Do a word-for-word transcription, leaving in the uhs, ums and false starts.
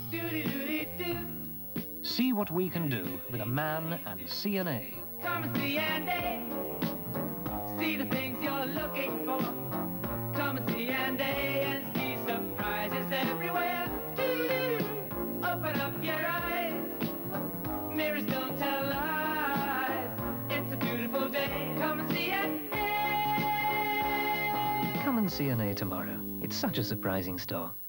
Do-de-do-de-do. See what we can do with a man and C and A. Come and see and A. See the things you're looking for. Come and see and A and see surprises everywhere. Do-do-do. Open up your eyes. Mirrors don't tell lies. It's a beautiful day. Come and see and A. Come and see an A tomorrow. It's such a surprising store.